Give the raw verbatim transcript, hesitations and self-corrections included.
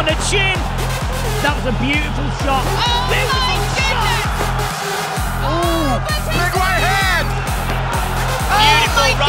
on the chin. That was a beautiful shot. Oh beautiful shot. Oh, big right hand. beautiful